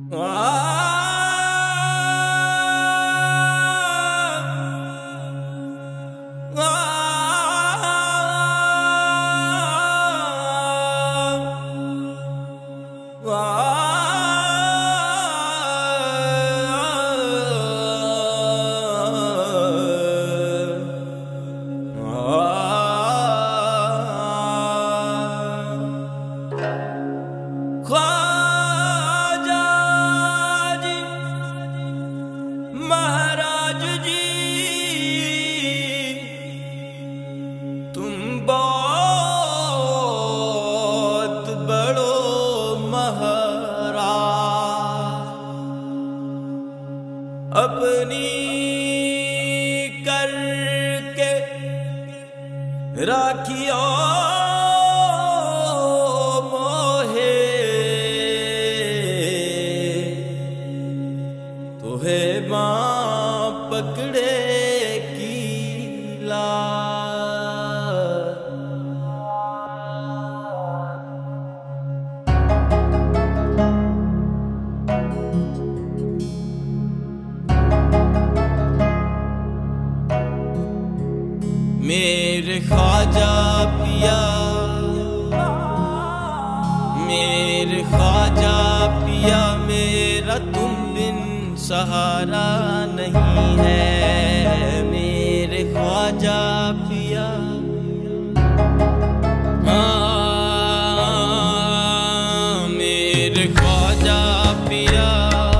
महाराज जी तुम बहुत बड़ो महाराज अपनी करके राखियो तुहे मां पकड़े की ला मेरे ख्वाजा पिया, मेरे ख्वाजा पिया मेरा तुम बिन सहारा नहीं है। मेरे ख्वाजा पिया मेरे ख्वाजा पिया,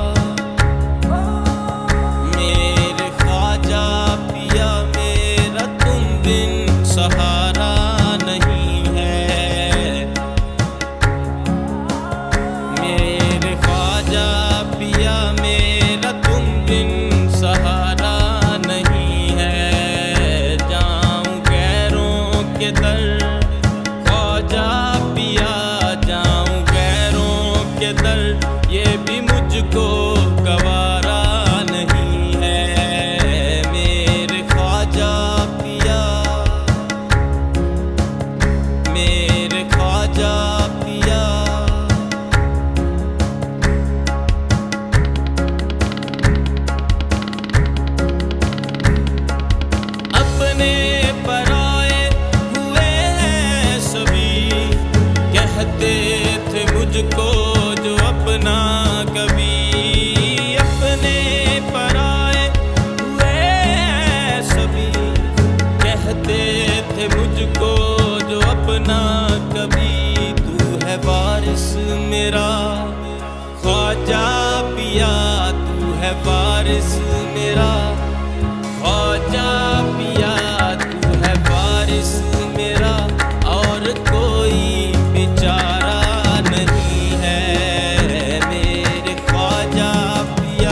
मेरे ख्वाजा पिया मेरा तुम बिन सहारा नहीं है। मेरे ख्वाजा पिया मेरा तुम बिन सहारा नहीं है। जाऊं गैरों के दर ख्वाजा पिया, जाऊं गैरों के दर ये भी मुझको गवारा नहीं है। मेरे ख्वाजा पिया, मेरे ख्वाजा पिया अपने पराए हुए हैं सभी, कहते थे मुझको जो अपना कभी। अपने पराए हुए हैं सभी, कहते थे मुझको जो अपना कभी। तू है वारिस मेरा ख्वाजा पिया, तू है वारिस मेरा ख्वाजा पिया, तू है वारिस मेरा और कोई बेचारा नहीं है। मेरे ख्वाजा पिया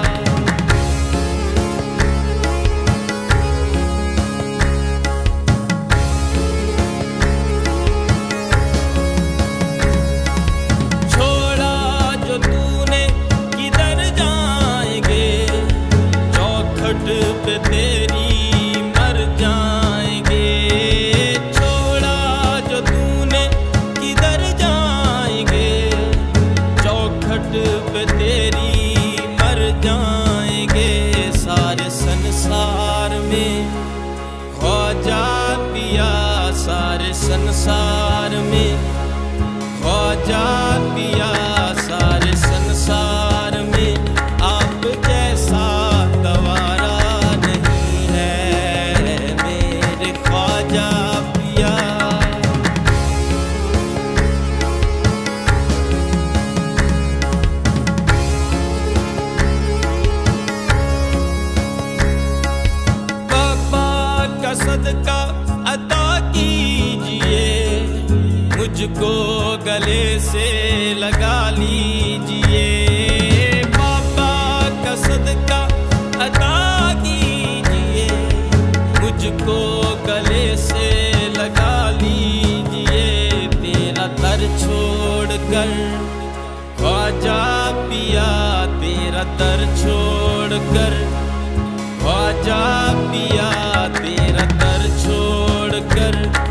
छोड़ा जो तूने किधर जाएंगे, चौखट पे तेरी मर जाएंगे। छोड़ा जो तूने किधर जाएंगे, चौखट पे तेरी मर जाएंगे। सारे संसार में ख्वाजा पिया, सारे संसार में ख्वाजा पिया, सारे संसार में आप जैसा गवारा नहीं है। मेरे ख्वाजा पिया बाबा का सदका अता कीजिए, मुझको गले से लगा लीजिए। बाबा का सदका अता कीजिए, मुझको गले से लगा लीजिए। तेरा दर छोड़कर ख्वाजा पिया, तेरा दर छोड़कर ख्वाजा पिया, तेरा दर छोड़कर